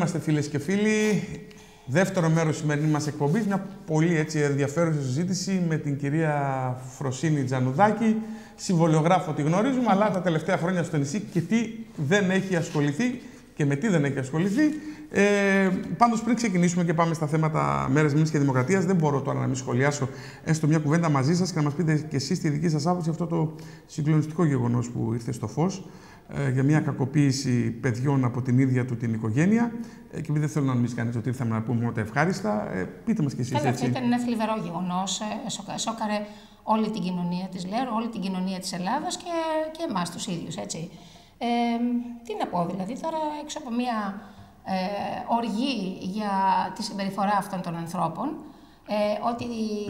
είμαστε φίλες και φίλοι. Δεύτερο μέρος σημερινή μας εκπομπής, μια πολύ έτσι ενδιαφέρουσα συζήτηση με την κυρία Φροσίνη Τζανουδάκη, συμβολιογράφο, τη γνωρίζουμε, αλλά τα τελευταία χρόνια στο νησί και τι δεν έχει ασχοληθεί και με τι δεν έχει ασχοληθεί. Πάντως, πριν ξεκινήσουμε και πάμε στα θέματα μέρες, μήνες και δημοκρατίας, δεν μπορώ τώρα να μην σχολιάσω έστω μια κουβέντα μαζί σας και να μας πείτε και εσείς τη δική σας άποψη αυτό το συγκλονιστικό γεγονός που ήρθε στο φως για μια κακοποίηση παιδιών από την ίδια του την οικογένεια. Και επειδή δεν θέλω να νομίζει κανείς ότι ήρθαμε να πούμε μόνο τα ευχάριστα, πείτε μας κι εσείς. Αυτό ήταν ένα θλιβερό γεγονός. Σόκαρε όλη την κοινωνία της Λέρο, όλη την κοινωνία της Ελλάδας και εμάς τους ίδιους. Έτσι. Τι να πω δηλαδή τώρα, έξω από μια οργή για τη συμπεριφορά αυτών των ανθρώπων, ότι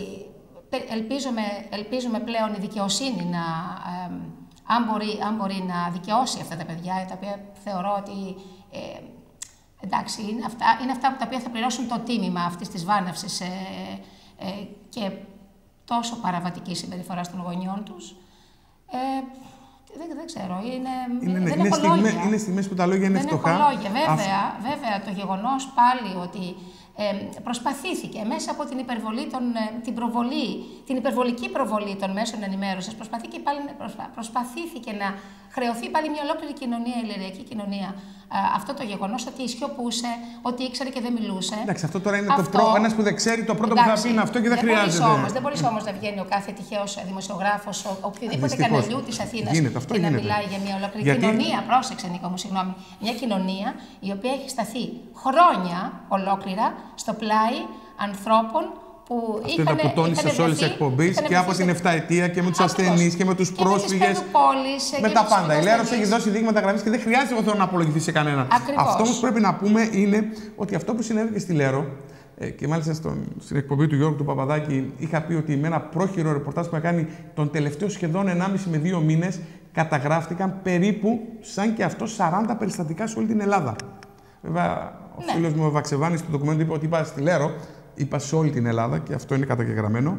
ελπίζουμε πλέον η δικαιοσύνη να, αν μπορεί να δικαιώσει αυτά τα παιδιά, τα οποία θεωρώ ότι εντάξει, είναι αυτά τα οποία θα πληρώσουν το τίμημα αυτής της βάναυσης και τόσο παραβατική συμπεριφορά των γονιών τους. Δεν ξέρω, είναι στιγμές που τα λόγια είναι φτωχά. Δεν έχω λόγια, βέβαια το γεγονός πάλι ότι προσπαθήθηκε μέσα από την υπερβολική προβολή των μέσων ενημέρωσης, προσπαθήθηκε να χρεωθεί πάλι μια ολόκληρη κοινωνία, η λεριακή κοινωνία, αυτό το γεγονός ότι σιωπούσε, ότι ήξερε και δεν μιλούσε. Εντάξει, αυτό τώρα είναι ένας που δεν ξέρει, το πρώτο που θα πει είναι αυτό και δεν χρειάζεται. Δεν μπορείς όμως να βγαίνει ο κάθε τυχαίος δημοσιογράφος, οποιοδήποτε καναλιού της Αθήνας και να μιλάει για μια ολόκληρη κοινωνία. Πρόσεξε, Νίκο μου, συγγνώμη. Μια κοινωνία η οποία έχει σταθεί χρόνια ολόκληρα στο πλάι ανθρώπων που είχαν. Αυτό που τόνισε σε όλες τις εκπομπές και από την 7ετία και με τους ασθενείς και με τους πρόσφυγες. Με τα πάντα. Η Λέρος έχει δώσει δείγματα γραμμής και δεν χρειάζεται εγώ να απολογηθεί σε κανέναν. Αυτό όμως πρέπει να πούμε είναι ότι αυτό που συνέβη και στη Λέρο, και μάλιστα στην εκπομπή του Γιώργου του Παπαδάκη είχα πει ότι με ένα πρόχειρο ρεπορτάζ που είχα κάνει τον τελευταίο σχεδόν 1,5 με 2 μήνες καταγράφτηκαν περίπου σαν και αυτό 40 περιστατικά σε όλη την Ελλάδα. Βέβαια, ο φίλος μου ο Βαξεβάνης του ντοκουμέντου είπε ότι είπα στη Λέρο, είπα σε όλη την Ελλάδα και αυτό είναι καταγεγραμμένο.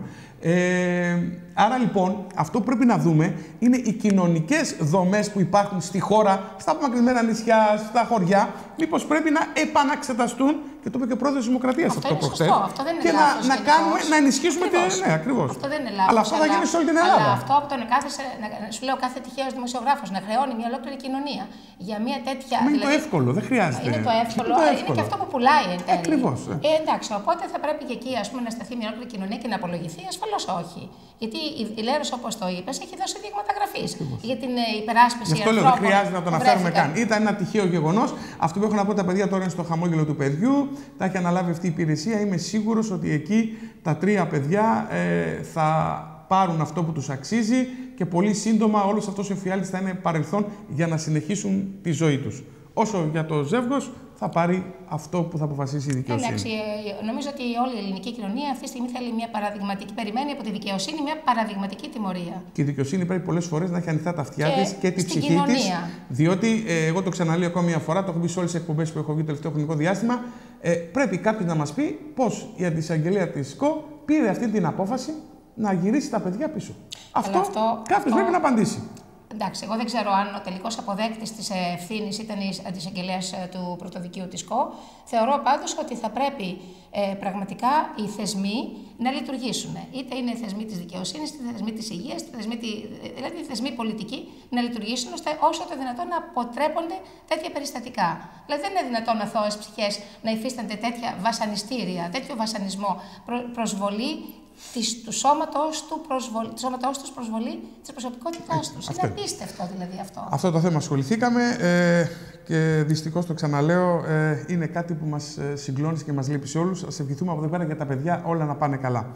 Άρα λοιπόν, αυτό που πρέπει να δούμε είναι οι κοινωνικές δομές που υπάρχουν στη χώρα, στα απομακρυσμένα νησιά, στα χωριά, μήπως πρέπει να επαναξεταστούν, και το είπε και ο πρόεδρος της Δημοκρατίας αυτό προχθές, και να κάνουμε, να ενισχύσουμε την. Ναι, ακριβώς. Αυτό δεν είναι λάθος. Αλλά αυτό θα γίνει σε όλη την Ελλάδα. Αλλά αυτό από τον σου λέω κάθε τυχαίος δημοσιογράφος να χρεώνει μια ολόκληρη κοινωνία για μια τέτοια. Είναι το εύκολο, δεν χρειάζεται. Είναι το εύκολο, είναι και αυτό που πουλάει εν τέλει. Ακριβώς. Εντάξει, οπότε θα πρέπει και εκεί να σταθεί μια ολόκληρη κοινωνία και να απολογηθεί, ασφαλώς όχι. Γιατί η Λέρος, όπως το είπες, έχει δώσει δείγματα γραφής για την υπεράσπιση ανθρώπων. Αυτό λέω, δεν χρειάζεται να το αναφέρουμε καν. Ήταν ένα τυχαίο γεγονός. Αυτό που έχω να πω, τα παιδιά τώρα είναι στο χαμόγελο του παιδιού. Τα έχει αναλάβει αυτή η υπηρεσία. Είμαι σίγουρος ότι εκεί τα 3 παιδιά θα πάρουν αυτό που τους αξίζει και πολύ σύντομα όλος αυτός ο εφιάλτης θα είναι παρελθόν για να συνεχίσουν τη ζωή τους. Όσο για το ζεύγος, θα πάρει αυτό που θα αποφασίσει η δικαιοσύνη. Εντάξει, νομίζω ότι όλη η ελληνική κοινωνία αυτή τη στιγμή θέλει μια παραδειγματική. Περιμένει από τη δικαιοσύνη μια παραδειγματική τιμωρία. Και η δικαιοσύνη πρέπει πολλές φορές να έχει ανοιχτά τα αυτιά της και τη ψυχή της. Διότι, εγώ το ξαναλέω ακόμη μια φορά, το έχω πει σε όλες τις εκπομπές που έχω βγει το τελευταίο χρονικό διάστημα, πρέπει κάποιος να μας πει πώς η αντισαγγελία της ΣΚΟ πήρε αυτή την απόφαση να γυρίσει τα παιδιά πίσω. Αυτό κάποιος πρέπει να απαντήσει. Εντάξει, εγώ δεν ξέρω αν ο τελικός αποδέκτης της ευθύνης ήταν η αντισαγγελέας του πρωτοδικείου της ΚΟ. Θεωρώ πάντως ότι θα πρέπει πραγματικά οι θεσμοί να λειτουργήσουν. Είτε είναι οι θεσμοί της δικαιοσύνης, είτε οι θεσμοί της υγείας, δηλαδή οι θεσμοί πολιτικοί να λειτουργήσουν ώστε όσο το δυνατόν να αποτρέπονται τέτοια περιστατικά. Δηλαδή δεν είναι δυνατόν αθώες ψυχές να υφίστανται τέτοια βασανιστήρια, τέτοιο βασανισμό, προσβολή του σώματος τους, προσβολή της προσωπικότητάς τους. Είναι απίστευτο δηλαδή αυτό. Αυτό το θέμα ασχοληθήκαμε και δυστυχώς το ξαναλέω, είναι κάτι που μας συγκλώνησε και μας λείπει σε όλους. Ας ευχηθούμε από εδώ πέρα για τα παιδιά όλα να πάνε καλά.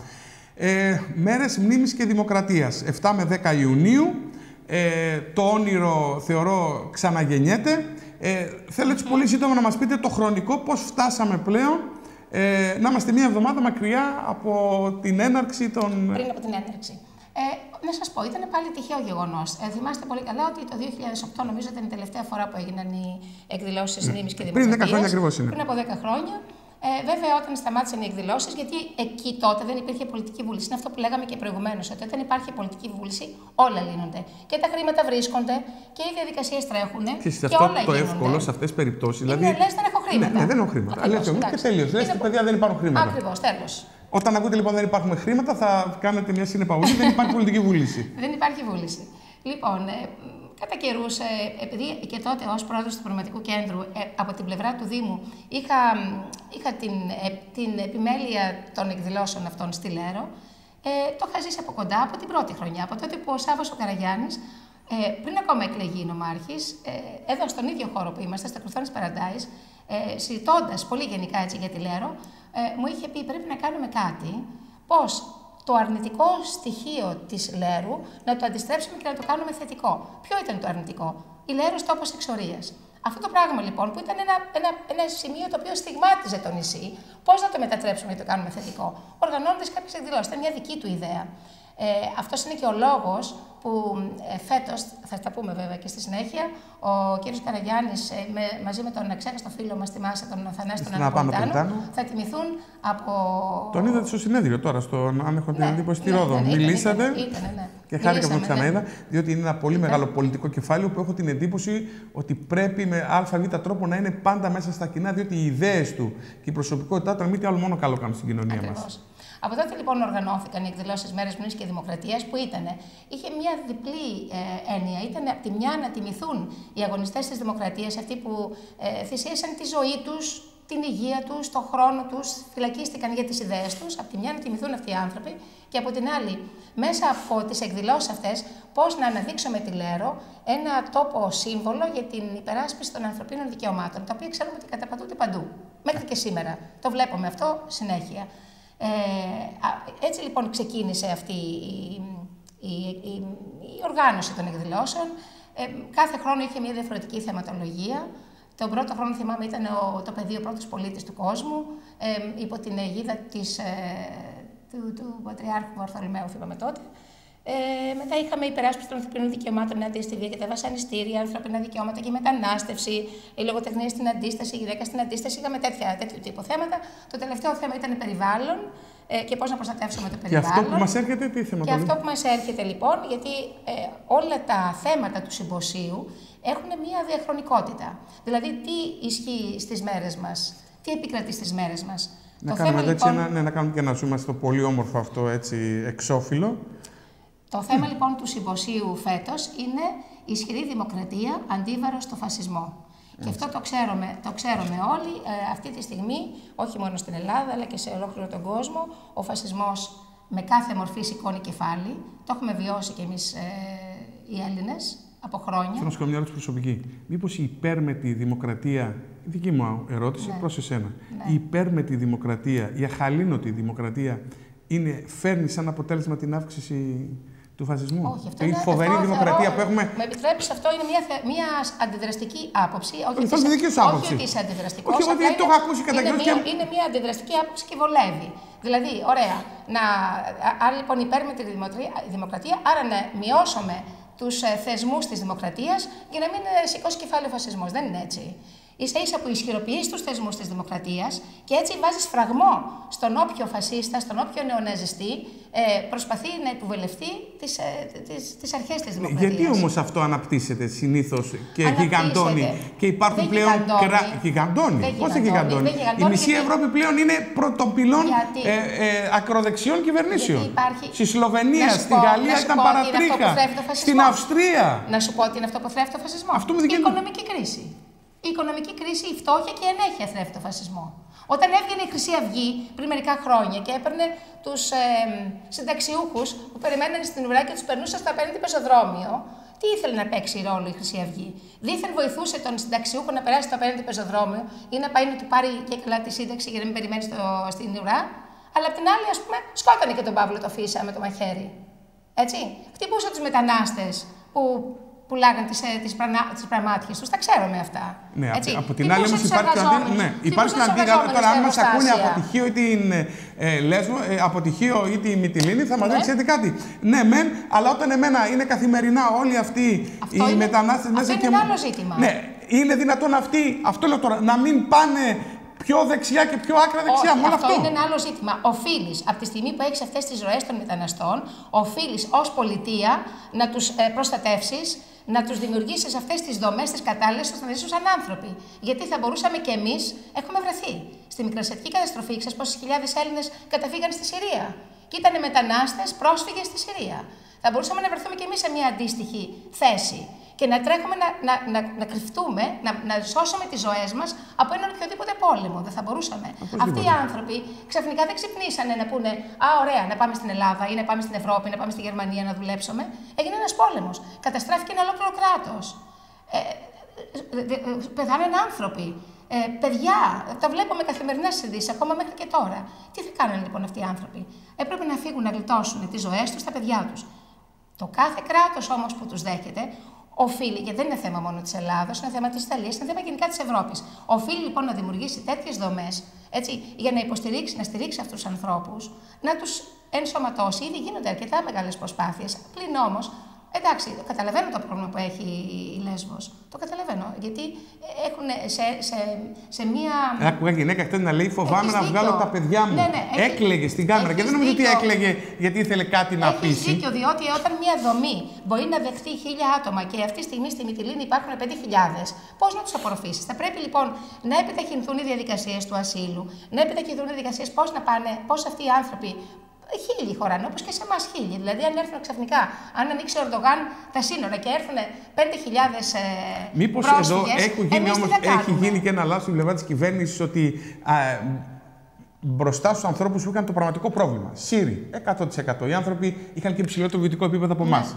Μέρες μνήμης και δημοκρατίας, 7 με 10 Ιουνίου. Το όνειρο, θεωρώ, ξαναγεννιέται. Θέλω έτσι πολύ σύντομα να μας πείτε το χρονικό, πώς φτάσαμε πλέον να είμαστε μία εβδομάδα μακριά από την έναρξη των. Πριν από την έναρξη. Να σας πω, ήταν πάλι τυχαίο γεγονός. Θυμάστε πολύ καλά ότι το 2008 νομίζω ήταν η τελευταία φορά που έγιναν οι εκδηλώσεις μνήμης και δημοκρατίας. Πριν 10 χρόνια ακριβώς είναι. Πριν από 10 χρόνια. Βέβαια, όταν σταμάτησαν οι εκδηλώσεις, γιατί εκεί τότε δεν υπήρχε πολιτική βούληση. Είναι αυτό που λέγαμε και προηγουμένως, ότι όταν υπάρχει πολιτική βούληση, όλα λύνονται. Και τα χρήματα βρίσκονται και οι διαδικασίες τρέχουν. Και αυτό όλα το γίνονται. εύκολο σε αυτές τις περιπτώσεις. Δηλαδή, λες, δεν έχω χρήματα. Ναι, δεν έχω χρήματα. Και τέλειος. Λες, παιδιά, δεν υπάρχουν χρήματα. Ακριβώς, τέλος. Όταν ακούτε λοιπόν δεν υπάρχουν χρήματα, θα κάνετε μια συνεπαγωγή. Δεν υπάρχει πολιτική βούληση. Δεν υπάρχει βούληση. Λοιπόν, κατά καιρούς, επειδή και τότε ως πρόεδρος του Πραγματικού Κέντρου από την πλευρά του Δήμου είχα την επιμέλεια των εκδηλώσεων αυτών στη Λέρο, το είχα ζήσει από κοντά από την πρώτη χρονιά, από τότε που ο Σάββας ο Καραγιάννης, πριν ακόμα εκλεγεί νομάρχης, εδώ στον ίδιο χώρο που είμαστε, στα Κρουθόνης Paradise, συζητώντας πολύ γενικά έτσι για τη Λέρο, μου είχε πει πρέπει να κάνουμε κάτι, πώς το αρνητικό στοιχείο της Λέρου να το αντιστρέψουμε και να το κάνουμε θετικό. Ποιο ήταν το αρνητικό? Η Λέρος τόπος εξορίας. Αυτό το πράγμα λοιπόν που ήταν ένα σημείο το οποίο στιγμάτιζε το νησί, πώς να το μετατρέψουμε και το κάνουμε θετικό? Οργανώνοντας κάποιες εκδηλώσεις. Ήταν μια δική του ιδέα. Αυτός είναι και ο λόγος που φέτος, θα τα πούμε βέβαια και στη συνέχεια, ο κύριος Καραγιάννης μαζί με τον αξέχαστο φίλο μας στη Μάσα, τον Θανάση τον Αναπολιτάνο, θα τιμηθούν από... Τον είδατε στο συνέδριο τώρα, αν έχω την εντύπωση, στη Ρόδο. Μιλήσατε και χάρηκα που το ξαναείδα, διότι είναι ένα πολύ μεγάλο πολιτικό κεφάλαιο που έχω την εντύπωση ότι πρέπει με ΑΒ τρόπο να είναι πάντα μέσα στα κοινά, διότι οι ιδέες του και η προσωπικότητά του, αν μη τι άλλο, μόνο καλό κάνουν στην κοινωνία μας. Από τότε λοιπόν οργανώθηκαν οι εκδηλώσεις Μέρες Μνήμης και Δημοκρατίας που είχε μια διπλή έννοια. Ήταν από τη μια να τιμηθούν οι αγωνιστές της Δημοκρατίας, αυτοί που θυσίασαν τη ζωή τους, την υγεία τους, τον χρόνο τους, φυλακίστηκαν για τις ιδέες τους. Από τη μια να τιμηθούν αυτοί οι άνθρωποι και από την άλλη, μέσα από τις εκδηλώσεις αυτές, πώς να αναδείξουμε τη Λέρο ένα τόπο σύμβολο για την υπεράσπιση των ανθρωπίνων δικαιωμάτων, τα οποία ξέρουμε ότι καταπατούνται παντού. Μέχρι και σήμερα. Το βλέπουμε αυτό συνέχεια. Έτσι λοιπόν ξεκίνησε αυτή η οργάνωση των εκδηλώσεων. Κάθε χρόνο είχε μια διαφορετική θεματολογία. Τον πρώτο χρόνο θυμάμαι ήταν το πεδίο πρώτος πολίτης του κόσμου, υπό την αιγίδα του Πατριάρχου Βαρθολομαίου, θυμάμαι τότε. Μετά είχαμε υπεράσπιση των ανθρωπίνων δικαιωμάτων ενάντια στη βία και τα βασανιστήρια, ανθρώπινα δικαιώματα και η μετανάστευση, η λογοτεχνία στην αντίσταση, η γυναίκα στην αντίσταση. Είχαμε τέτοιου τύπου θέματα. Το τελευταίο θέμα ήταν περιβάλλον και πώς να προστατεύσουμε το περιβάλλον. Και αυτό που μας έρχεται, τι θέμα? Και αυτό που μας έρχεται λοιπόν, γιατί όλα τα θέματα του συμποσίου έχουν μία διαχρονικότητα. Δηλαδή, τι ισχύει στις μέρες μας, τι επικρατεί στις μέρες μας. Να κάνουμε να κάνουμε και ένα ζούμε στο πολύ όμορφο αυτό έτσι εξώφυλλο. Το θέμα λοιπόν του συμποσίου φέτος είναι ισχυρή δημοκρατία, αντίβαρο στο φασισμό. Και αυτό το ξέρουμε όλοι αυτή τη στιγμή, όχι μόνο στην Ελλάδα, αλλά και σε ολόκληρο τον κόσμο. Ο φασισμός με κάθε μορφή σηκώνει κεφάλι. Το έχουμε βιώσει κι εμείς οι Έλληνες από χρόνια. Θέλω να σου κάνω μια ερώτηση προσωπική. Μήπως η υπέρμετη δημοκρατία, δική μου ερώτηση προς εσένα, η υπέρμετη δημοκρατία, η αχαλήνωτη δημοκρατία, φέρνει σαν αποτέλεσμα την αύξηση του φασισμού? Όχι, αυτό η είναι φοβερή δημοκρατία που έχουμε. Με επιτρέπεις, αυτό είναι μια αντιδραστική άποψη. Όχι ότι είσαι αντιδραστικός. Όχι ότι το έχω ακούσει κατά καιρούς. Είναι μια αντιδραστική άποψη και βολεύει. Δηλαδή, ωραία, άρα λοιπόν υπέρμετη δημοκρατία, άρα να μειώσουμε τους θεσμούς της δημοκρατίας για να μην σηκώσει κεφάλι ο φασισμός. Δεν είναι έτσι. Ίσα-ίσα που ισχυροποιείς τους θεσμούς της δημοκρατίας και έτσι βάζεις φραγμό στον όποιο φασίστα, στον όποιο νεοναζιστή προσπαθεί να επιβελευτεί τις αρχές της δημοκρατίας. Γιατί όμως αυτό αναπτύσσεται συνήθως και γιγαντώνει και υπάρχουν πλέον γιγαντώνει. Πώς δεν γιγαντώνει? Η μισή Ευρώπη πλέον είναι πρωτοπυλών ακροδεξιών κυβερνήσεων. Στη Σλοβενία, στη Γαλλία ήταν παρατρίχα, στην Αυστρία. Να σου πω ότι είναι αυτό που θρέφει το φασισμό. Η οικονομική κρίση. Η οικονομική κρίση, η φτώχεια και η ενέχεια θρέφει το φασισμό. Όταν έβγαινε η Χρυσή Αυγή πριν μερικά χρόνια και έπαιρνε τους συνταξιούχους που περιμένανε στην ουρά και τους περνούσε στο απέναντι πεζοδρόμιο, τι ήθελε να παίξει ρόλο η Χρυσή Αυγή? Δήθεν βοηθούσε τον συνταξιούχο να περάσει στο απέναντι πεζοδρόμιο ή να πάει να του πάρει και καλά τη σύνταξη για να μην περιμένει στην ουρά. Αλλά απ' την άλλη, ας πούμε, σκότωνε και τον Παύλο το Φίσα με το μαχαίρι. Έτσι. Χτυπούσε τους μετανάστες που πουλάγαν τις πραμάτιες τους, τα ξέρουμε αυτά. Ναι, από την άλλη όμως υπάρχει και αντίγαλο. Τώρα, αν μας ακούνε από τυχείο ή την Λέσβο, από τυχείο ή τη Μυτιλήνη, θα μας ξέρετε κάτι. Ναι, μεν, αλλά όταν εμένα είναι καθημερινά όλοι αυτοί οι μετανάστες μέσα και. Αυτό είναι άλλο ζήτημα. Ναι, είναι δυνατόν αυτοί, αυτό λέω τώρα, να μην πάνε πιο δεξιά και πιο άκρα δεξιά. Όχι, αυτό είναι ένα άλλο ζήτημα. Οφείλεις, από τη στιγμή που έχεις αυτές τις ροές των μεταναστών, οφείλεις ως πολιτεία να τους προστατεύσεις, να τους δημιουργήσεις αυτές τις δομές, τις κατάλληλες, ώστε να ζήσουν σαν άνθρωποι. Γιατί θα μπορούσαμε και εμείς, έχουμε βρεθεί. Στη μικρασιατική καταστροφή, ξέρεις πόσες χιλιάδες Έλληνες καταφύγαν στη Συρία. Και ήταν μετανάστες, πρόσφυγες στη Συρία. Θα μπορούσαμε να βρεθούμε και εμείς σε μια αντίστοιχη θέση και να τρέχουμε να κρυφτούμε, να σώσουμε τις ζωές μας από έναν οποιοδήποτε πόλεμο. Δεν θα μπορούσαμε. Αυτοί οι άνθρωποι ξαφνικά δεν ξυπνήσανε να πούνε «Α, ωραία, να πάμε στην Ελλάδα ή να πάμε στην Ευρώπη, να πάμε στη Γερμανία να δουλέψουμε». Έγινε ένας πόλεμος. Καταστράφηκε ένα ολόκληρο κράτος. Πεθάναν άνθρωποι. Παιδιά, τα βλέπουμε καθημερινά στις ειδήσεις, ακόμα μέχρι και τώρα. Τι θα κάνουν λοιπόν αυτοί οι άνθρωποι? Έπρεπε να φύγουν να γλιτώσουν τις ζωές τους, τα παιδιά τους. Το κάθε κράτος όμως που τους δέχεται, οφείλει, και δεν είναι θέμα μόνο της Ελλάδος, είναι θέμα της Ιταλίας, είναι θέμα γενικά της Ευρώπης. Οφείλει λοιπόν να δημιουργήσει τέτοιες δομές, έτσι, για να υποστηρίξει, να στηρίξει αυτούς τους ανθρώπους, να τους ενσωματώσει. Ήδη γίνονται αρκετά μεγάλες προσπάθειες. Πλην όμως, εντάξει, καταλαβαίνω το πρόβλημα που έχει η Λέσβος. Το καταλαβαίνω. Γιατί έχουν σε μία. Άκουγα γυναίκα χτες να λέει: φοβάμαι να βγάλω τα παιδιά μου. Ναι, έκλαιγε στην κάμερα. Και δεν νομίζω ότι έκλαιγε γιατί ήθελε κάτι να πείσει. Έχει δίκιο, διότι όταν μία δομή μπορεί να δεχτεί 1000 άτομα και αυτή τη στιγμή στη Μυτιλήνη υπάρχουν 5.000, πώς να τους απορροφήσεις? Θα πρέπει λοιπόν να επιταχυνθούν οι διαδικασίες του ασύλου, να επιταχυνθούν οι διαδικασίες πώς αυτοί οι άνθρωποι. 1000 χωράνε, όπως και σε εμάς 1000. Δηλαδή, αν έρθουν ξαφνικά, αν ανοίξει ο Ερντογάν τα σύνορα και έρθουν 5.000 μήπως πρόσφυγες, εδώ έχει γίνει και ένα λάθος στην πλευρά της κυβέρνησης ότι μπροστά στους ανθρώπους που είχαν το πραγματικό πρόβλημα. Σύριοι, 100%. Οι άνθρωποι είχαν και υψηλότερο βιωτικό επίπεδο από εμάς.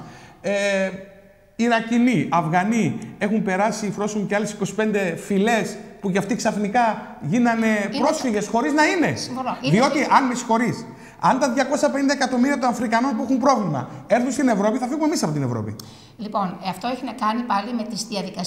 Ιρακινοί, Αφγανοί, έχουν περάσει, φρόσουν και άλλες 25 φυλές που κι αυτοί ξαφνικά γίνανε πρόσφυγες χωρίς να είναι. Διότι, αν με συγχωρείς, αν τα 250 εκατομμύρια των Αφρικανών που έχουν πρόβλημα έρθουν στην Ευρώπη, θα φύγουμε εμείς από την Ευρώπη. Λοιπόν, αυτό έχει να κάνει πάλι με τις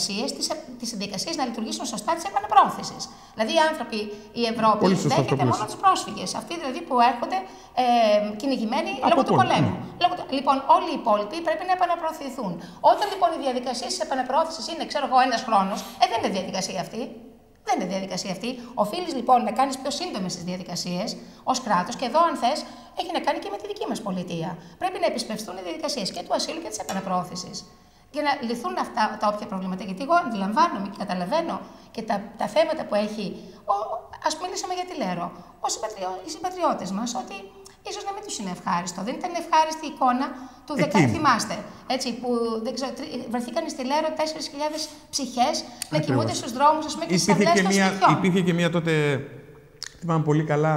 διαδικασίες να λειτουργήσουν σωστά της επαναπρόθεσης. Δηλαδή, οι άνθρωποι, η Ευρώπη δέχεται μόνο τους πρόσφυγες. Αυτοί δηλαδή που έρχονται κυνηγημένοι λόγω του πολέμου. Λοιπόν, όλοι οι υπόλοιποι πρέπει να επαναπροωθηθούν. Όταν λοιπόν οι διαδικασίες της επαναπρόθεσης είναι, ξέρω εγώ, ένας χρόνος, δεν είναι διαδικασία αυτή. Δεν είναι διαδικασία αυτή. Οφείλεις λοιπόν να κάνεις πιο σύντομες τις διαδικασίες ως κράτος, και εδώ, αν θες, έχει να κάνει και με τη δική μας πολιτεία. Πρέπει να επισπευστούν οι διαδικασίες και του ασύλου και της επαναπροώθησης. Για να λυθούν αυτά τα όποια προβλήματα. Γιατί εγώ αντιλαμβάνομαι και καταλαβαίνω και τα θέματα που έχει. Ας μιλήσουμε για τη Λέρο. Οι συμπατριώτες μας, ότι ίσως να μην τους είναι ευχάριστο. Δεν ήταν ευχάριστη η εικόνα του 10, θυμάστε. Έτσι, που δεν ξέρω, βρεθήκαν στη Λέρο 4.000 ψυχές να κοιμούνται στους δρόμους, ας πούμε, και στις αυλές των σπιτιών. Υπήρχε και μια τότε, θυμάμαι πολύ καλά,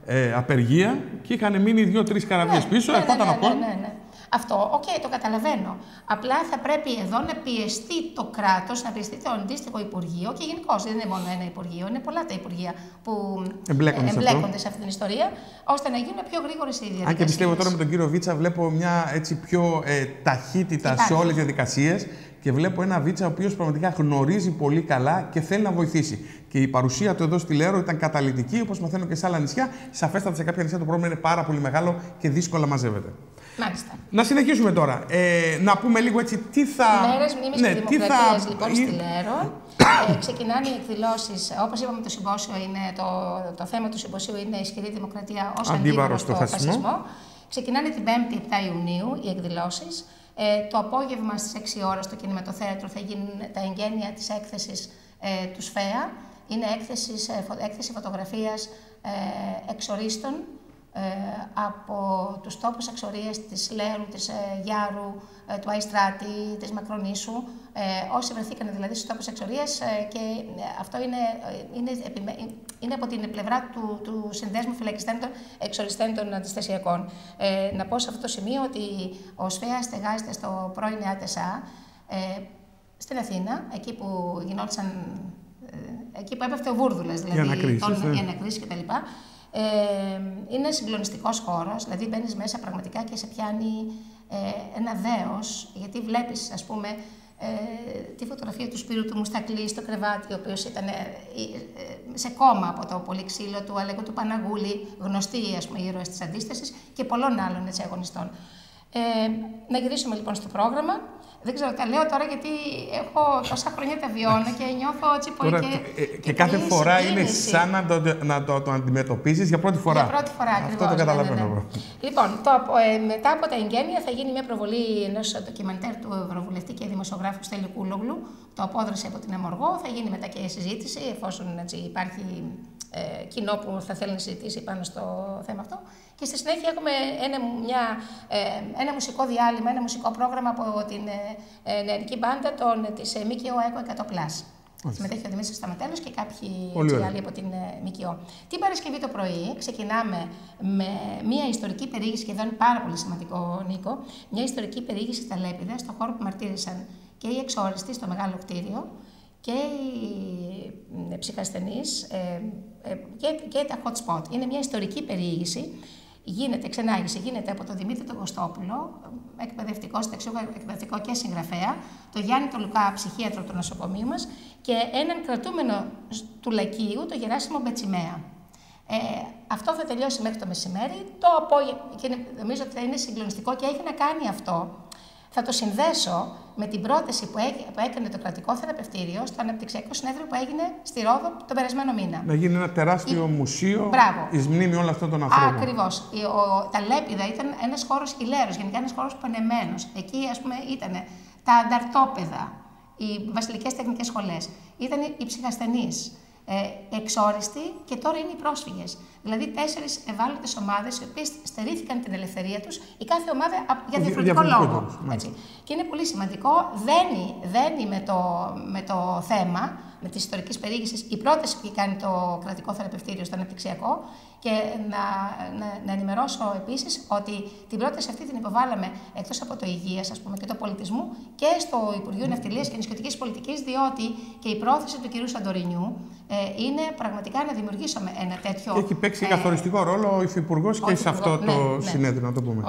απεργία και είχαν μείνει 2-3 καραβιές πίσω. Ναι. Αυτό, το καταλαβαίνω. Απλά θα πρέπει εδώ να πιεστεί το κράτος, να πιεστεί το αντίστοιχο Υπουργείο, και γενικώς δεν είναι μόνο ένα Υπουργείο, είναι πολλά τα Υπουργεία που εμπλέκονται σε αυτή την ιστορία, ώστε να γίνουν πιο γρήγορες οι διαδικασίες. Αν και πιστεύω τώρα με τον κύριο Βίτσα, βλέπω μια έτσι πιο ταχύτητα σε όλες τις διαδικασίες και βλέπω ένα Βίτσα ο οποίος πραγματικά γνωρίζει πολύ καλά και θέλει να βοηθήσει. Και η παρουσία του εδώ στη Λέρο ήταν καταλυτική, όπως μαθαίνω και σε άλλα νησιά. Σαφέστατα σε κάποια νησιά το πρόβλημα είναι πάρα πολύ μεγάλο και δύσκολα μαζεύεται. Μάλιστα. Να συνεχίσουμε τώρα. Να πούμε λίγο έτσι τι θα. Μέρες μνήμης και δημοκρατίας λοιπόν στη Λέρο. Ξεκινάνε οι εκδηλώσεις. Όπως είπαμε, το συμπόσιο είναι το θέμα του συμποσίου είναι ισχυρή δημοκρατία ως αντίβαρο στο φασισμό. Ξεκινάνε την 5η 7 Ιουνίου οι εκδηλώσεις. Το απόγευμα στις 6 ώρα στο κινηματοθέατρο θα γίνουν τα εγγένεια της έκθεσης του ΣΦΕΑ. Είναι έκθεση φωτογραφίας εξορίστων από τους τόπους εξορίας της Λέρου, της Γιάρου, του Αϊστράτη, της Μακρονήσου, όσοι βρεθήκαν δηλαδή στους τόπους εξορίας, και αυτό είναι από την πλευρά του Συνδέσμου Φυλακιστέντων Εξοριστέντων Αντιστασιακών. Να πω σε αυτό το σημείο ότι ο ΣΦΕΑ στεγάζεται στο πρώην ΑΤΕΣΑ, στην Αθήνα, εκεί που γινόντουσαν, εκεί που έπεφτε ο Βούρδουλας, δηλαδή οι ανακρίσεις κτλ. Είναι συγκλονιστικός χώρος, δηλαδή μπαίνεις μέσα πραγματικά και σε πιάνει ένα δέος, γιατί βλέπεις, ας πούμε, τη φωτογραφία του Σπύρου του Μουστακλή στο κρεβάτι, ο οποίος ήταν σε κόμμα από το πολύ ξύλο του Αλέκου του Παναγούλη, γνωστοί, ας πούμε, ήρωες της αντίστασης, και πολλών άλλων έτσι, αγωνιστών. Να γυρίσουμε λοιπόν στο πρόγραμμα. Δεν ξέρω, τα λέω τώρα γιατί έχω τόσα χρόνια τα βιώνω και νιώθω έτσι πολύ. Και κάθε φορά είναι σαν να το αντιμετωπίσεις για πρώτη φορά. Για πρώτη φορά, ακριβώς. Αυτό το καταλαβαίνω. Ναι. Λοιπόν, μετά από τα εγγένεια θα γίνει μια προβολή ενός ντοκιμαντέρ του Ευρωβουλευτή και δημοσιογράφου Στέλιου Κούλογλου, το Απόδραση από την Αμοργό. Θα γίνει μετά και συζήτηση, εφόσον έτσι, υπάρχει κοινό που θα θέλει να συζητήσει πάνω στο θέμα αυτό. Και στη συνέχεια έχουμε ένα μουσικό διάλειμμα, ένα μουσικό πρόγραμμα από την νεανική μπάντα της ΜΚΟ ΕΚΟ 100+. Συμμετέχει ο Δημήτρης Σταματέλος και κάποιοι άλλοι από την ΜΚΟ. Την Παρασκευή το πρωί ξεκινάμε με μια ιστορική περιήγηση, και εδώ είναι πάρα πολύ σημαντικό, Νίκο, μια ιστορική περιήγηση στα Λέπιδα, στον χώρο που μαρτύρησαν και οι εξόριστοι στο μεγάλο κτίριο και οι ψυχασθενείς και τα hot spot. Είναι μια ιστορική ξενάγηση γίνεται από τον Δημήτρη τον Κωστόπουλο, εκπαιδευτικό, εκπαιδευτικό και συγγραφέα, τον Γιάννη τον Λουκά, ψυχίατρο του νοσοκομείου μας, και έναν κρατούμενο του Λακείου, τον Γεράσιμο Μπετσιμέα. Αυτό θα τελειώσει μέχρι το μεσημέρι. Το απόγευμα, και νομίζω ότι θα είναι συγκλονιστικό και έχει να κάνει αυτό. Θα το συνδέσω με την πρόταση που έκανε το κρατικό θεραπευτήριο στο αναπτυξιακό συνέδριο που έγινε στη Ρόδο τον περασμένο μήνα. Να γίνει ένα τεράστιο μουσείο εις μνήμη όλων αυτών των ανθρώπων. Ακριβώς. Τα Λέπιδα ήταν ένας χώρος ηλαίρος, γενικά ένας χώρος πανεμένος. Εκεί, ας πούμε, ήταν τα ανταρτόπεδα, οι βασιλικές τεχνικές σχολές, ήταν οι ψυχασθενείς, εξόριστοι, και τώρα είναι οι πρόσφυγες. Δηλαδή 4 ευάλωτες ομάδες, οι οποίες στερήθηκαν την ελευθερία τους, η κάθε ομάδα για διαφορετικό λόγο. Και είναι πολύ σημαντικό, δένει με το θέμα, με τις ιστορικές περιήγησης, η πρόταση που κάνει το κρατικό θεραπευτήριο στο αναπτυξιακό. Και να ενημερώσω επίσης ότι την πρόταση αυτή την υποβάλαμε εκτός από το Υγείας, ας πούμε, και το Πολιτισμού, και στο Υπουργείο Ναυτιλίας και Νησιωτικής Πολιτικής, διότι και η πρόθεση του κ. Σαντορινιού είναι πραγματικά να δημιουργήσουμε ένα τέτοιο. Και έχει παίξει καθοριστικό ρόλο ο Υφυπουργός και σε αυτό το συνέδριο, να το πούμε.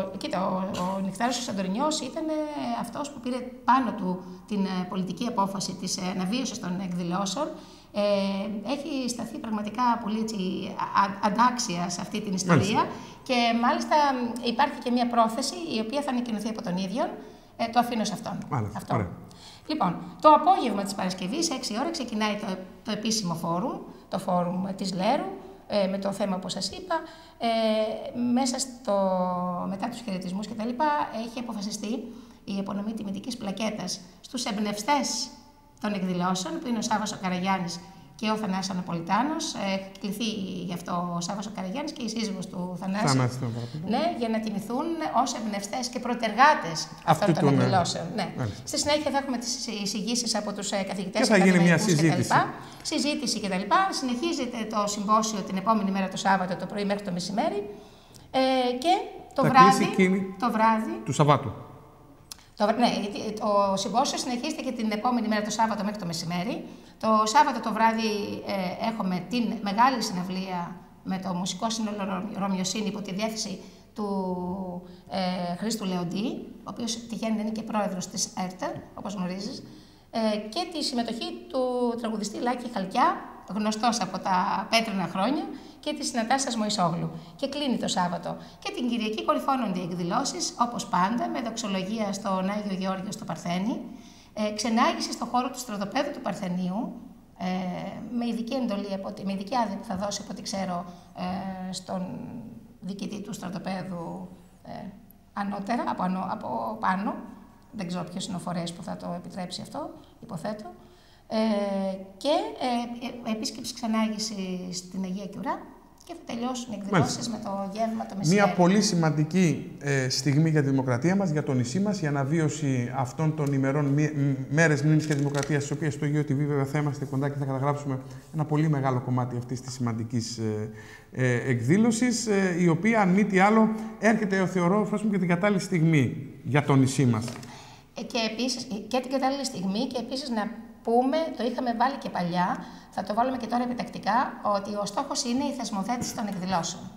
Ο Νεκτάριος ο Σαντορινιός ήταν αυτός που πήρε πάνω του την πολιτική απόφαση της αναβίωσης των εκδηλώσεων. Έχει σταθεί πραγματικά πολύ αντάξια σε αυτή την ιστορία, και μάλιστα υπάρχει και μια πρόθεση η οποία θα ανακοινωθεί από τον ίδιο. Το αφήνω σε αυτόν. Αυτό. Λοιπόν, το απόγευμα της Παρασκευής, 6 ώρα, ξεκινάει το επίσημο φόρουμ, το φόρουμ της Λέρου, με το θέμα, όπως σας είπα. Μετά τους χαιρετισμούς κτλ. Έχει αποφασιστεί η απονομή τιμητικής πλακέτας στους εμπνευστές των εκδηλώσεων, που είναι ο Σάββας ο Καραγιάννης και ο Θανάσης Αναπολιτάνος. Έχει κληθεί γι' αυτό ο Σάββας ο Καραγιάννης και η σύζυγος του Θανάση. Ναι, για να τιμηθούν ως εμπνευστές και προτεργάτες αυτών των εκδηλώσεων. Ναι. Στη συνέχεια θα έχουμε τις εισηγήσεις από τους καθηγητές και θα γίνει μια συζήτηση κτλ. Συνεχίζεται το συμπόσιο την επόμενη μέρα, το Σάββατο το πρωί μέχρι το μεσημέρι. Και το βράδυ του Σαββάτου. Το συμπόσιο συνεχίζεται και την επόμενη μέρα, το Σάββατο μέχρι το μεσημέρι. Το Σάββατο το βράδυ έχουμε την μεγάλη συναυλία με το Μουσικό Σύνολο Ρωμιοσύνη υπό τη διεύθυνση του Χρήστου Λεοντή, ο οποίος τυχαίνει να είναι και πρόεδρος της ΕΡΤ, όπως γνωρίζεις, και τη συμμετοχή του τραγουδιστή Λάκη Χαλκιά, γνωστός από τα πέτρινα χρόνια, και της Νατάσας Μωυσόγλου. Και κλείνει το Σάββατο. Και την Κυριακή κορυφώνονται οι εκδηλώσεις, όπως πάντα, με δοξολογία στον Άγιο Γεώργιο στο Παρθένη, ξενάγηση στον χώρο του στρατοπέδου του Παρθενίου, με ειδική εντολή, με ειδική άδεια που θα δώσει, από ό,τι ξέρω, στον διοικητή του στρατοπέδου ανώτερα, από πάνω. Δεν ξέρω ποιος είναι ο φορέας που θα το επιτρέψει αυτό, υποθέτω. Και επίσκεψη ξενάγηση στην Αγία Κιουρά, και θα τελειώσουν οι εκδηλώσεις με το γεύμα το μεσημέρι. Μια πολύ σημαντική στιγμή για τη δημοκρατία μας, για το νησί μας, η αναβίωση αυτών των ημερών, μέρες μνήμης και δημοκρατίας, στις οποίες στο Αιγαίο TV βέβαια θα είμαστε κοντά και θα καταγράψουμε ένα πολύ μεγάλο κομμάτι αυτής της σημαντικής εκδήλωσης, η οποία, αν μη τι άλλο, έρχεται, θεωρώ, και την κατάλληλη στιγμή για το νησί μας. Και επίσης, και την κατάλληλη στιγμή, και επίσης να πούμε, το είχαμε βάλει και παλιά, θα το βάλουμε και τώρα επιτακτικά, ότι ο στόχος είναι η θεσμοθέτηση των εκδηλώσεων.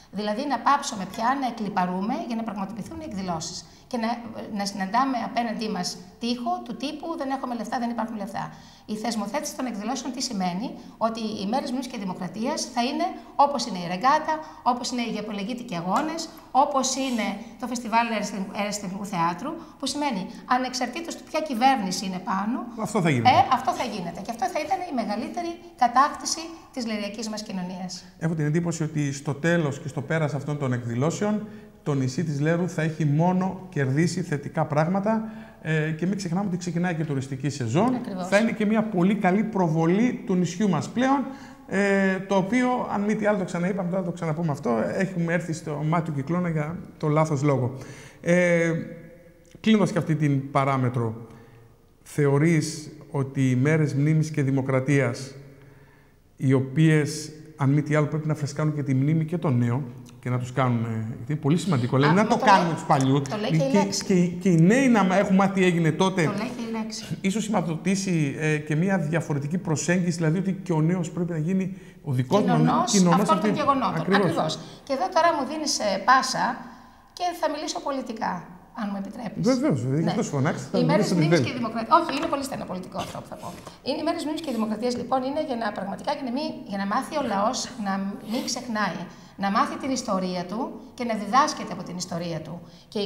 Δηλαδή να πάψουμε πια να εκλιπαρούμε για να πραγματοποιηθούν οι εκδηλώσεις και να συναντάμε απέναντί μας τείχο του τύπου δεν έχουμε λεφτά, δεν υπάρχουν λεφτά. Η θεσμοθέτηση των εκδηλώσεων τι σημαίνει? Ότι οι μέρες Μνήμης και Δημοκρατίας θα είναι όπως είναι η ρεγκάτα, όπως είναι οι γεωπολεγήτικοι αγώνες, όπως είναι το φεστιβάλ αεραστεχνικού θεάτρου, που σημαίνει ανεξαρτήτως του ποια κυβέρνηση είναι πάνω, αυτό θα γίνεται. Αυτό θα γίνεται. Και αυτό θα ήταν η μεγαλύτερη κατάκτηση της λεριακής μας κοινωνίας. Έχω την εντύπωση ότι στο τέλος και στο πέρας αυτών των εκδηλώσεων το νησί της Λέρου θα έχει μόνο κερδίσει θετικά πράγματα και μην ξεχνάμε ότι ξεκινάει και η τουριστική σεζόν. Ακριβώς. Θα είναι και μια πολύ καλή προβολή του νησιού μας πλέον, το οποίο, αν μη τι άλλο το ξαναείπαμε, τώρα το ξαναπούμε αυτό, έχουμε έρθει στο μάτι του κυκλώνα για το λάθος λόγο. Κλείνοντας και αυτή την παράμετρο, θεωρείς ότι οι μέρες Μνήμης και Δημοκρατίας, οι οποίες, αν μη τι άλλο, πρέπει να φρεσκάνουν και τη μνήμη και των νέων, και να τους κάνουν. Γιατί είναι πολύ σημαντικό. Λένε να το κάνουμε τους παλιούς. Το λέει και η λέξη. Και οι νέοι να έχουν μάθει τι έγινε τότε. Το λέει και η λέξη. Ίσως σηματοδοτήσει και μια διαφορετική προσέγγιση, δηλαδή ότι και ο νέος πρέπει να γίνει ο δικός κοινωνός αυτών των γεγονότων. Ακριβώς. Και εδώ τώρα μου δίνεις πάσα και θα μιλήσω πολιτικά. Αν μου επιτρέπεις. Βεβαίως, γι' αυτό σου φωνάξεις. Οι μέρες Μνήμης και Δημοκρατίας. Όχι, είναι πολύ στενό πολιτικό αυτό που θα πω. Οι μέρες Μνήμης και Δημοκρατίας λοιπόν είναι για να πραγματικά για να μάθει ο λαός να μην ξεχνάει. Να μάθει την ιστορία του και να διδάσκεται από την ιστορία του. Και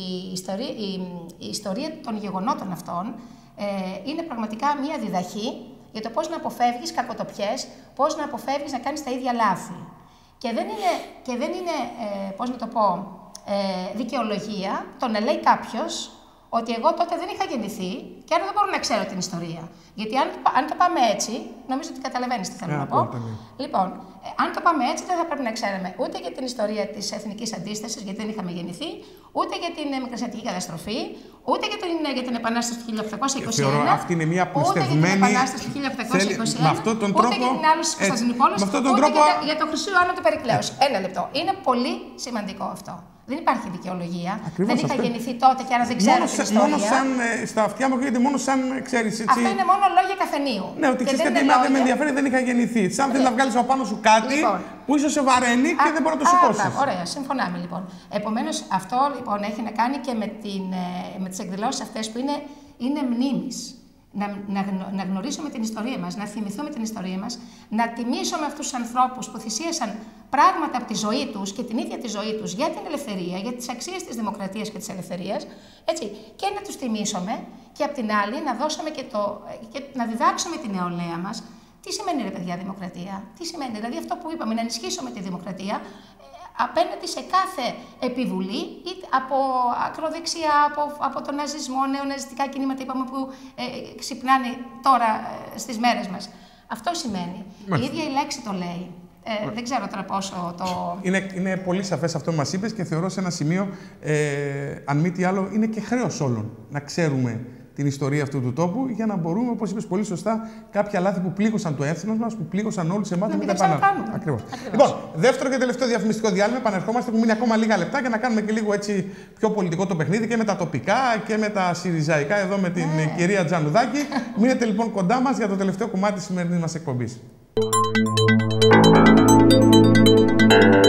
η ιστορία των γεγονότων αυτών είναι πραγματικά μία διδαχή για το πώς να αποφεύγεις κακοτοπιές, πώς να αποφεύγεις να κάνεις τα ίδια λάθη. Και δεν είναι πώς να το πω, δικαιολογία το να λέει κάποιος ότι εγώ τότε δεν είχα γεννηθεί και άρα δεν μπορώ να ξέρω την ιστορία. Γιατί αν το πάμε έτσι, νομίζω ότι καταλαβαίνεις τι θέλω να πω. Λοιπόν, αν το πάμε έτσι, δεν θα πρέπει να ξέρουμε ούτε για την ιστορία της εθνικής αντίστασης, γιατί δεν είχαμε γεννηθεί, ούτε για την μικρασιατική καταστροφή, ούτε για την Επανάσταση του 1821. Θεωρώ αυτή είναι μια απλουστευμένη. Ούτε για την Επανάσταση του 1821. Με αυτόν τον τρόπο. Ούτε για την άλωση της Κωνσταντινούπολης. Ούτε για το Χρυσού Ιωάννου του Περικλέους. Ένα λεπτό. Είναι πολύ σημαντικό αυτό. Δεν υπάρχει δικαιολογία. Ακριβώς, δεν είχα γεννηθεί τότε και άρα δεν ξέρω την ιστορία. Μόνο σαν, στα αυτιά μου γίνεται μόνο σαν, ξέρεις, έτσι. Αυτό είναι μόνο λόγια καφενείου. Ναι, ότι ξέρεις κάτι, δεν με ενδιαφέρει, δεν είχα γεννηθεί. Σαν θέλει να βγάλεις από πάνω σου κάτι που ίσως σε βαραίνει και δεν μπορεί να το σηκώσεις. Ωραία, συμφωνάμε λοιπόν. Επομένως, αυτό λοιπόν έχει να κάνει και με τις εκδηλώσεις αυτές που είναι μνήμης. Να γνωρίσουμε την ιστορία μας, να θυμηθούμε την ιστορία μας, να τιμήσουμε αυτούς τους ανθρώπους που θυσίασαν πράγματα από τη ζωή τους και την ίδια τη ζωή τους για την ελευθερία, για τις αξίες της δημοκρατίας και της ελευθερίας, έτσι, και να τους τιμήσουμε και απ' την άλλη να δώσουμε και να διδάξουμε την νεολαία μας τι σημαίνει ρε παιδιά δημοκρατία, τι σημαίνει, δηλαδή αυτό που είπαμε, να ενισχύσουμε τη δημοκρατία απέναντι σε κάθε επιβουλή, είτε από ακροδεξιά, από τον ναζισμό, νεοναζιστικά κινήματα είπαμε, που ξυπνάνε τώρα στις μέρες μας. Αυτό σημαίνει. Η ίδια η λέξη το λέει. Δεν ξέρω τώρα πόσο το... Είναι πολύ σαφές αυτό που μας είπες και θεωρώ σε ένα σημείο, αν μη τι άλλο, είναι και χρέος όλων να ξέρουμε την ιστορία αυτού του τόπου για να μπορούμε, όπως είπες πολύ σωστά, κάποια λάθη που πλήγωσαν το έθνος μας, που πλήγωσαν όλους εμάς να μην τα επαναλάβουμε. Ακριβώς. Λοιπόν, δεύτερο και τελευταίο διαφημιστικό διάλειμμα. Επανερχόμαστε, έχουμε μείνει ακόμα λίγα λεπτά για να κάνουμε και λίγο έτσι πιο πολιτικό το παιχνίδι και με τα τοπικά και με τα συριζαϊκά εδώ με την κυρία Τζανουδάκη. Μείνετε λοιπόν κοντά μας για το τελευταίο κομμάτι της σημερινής μας εκπομπής.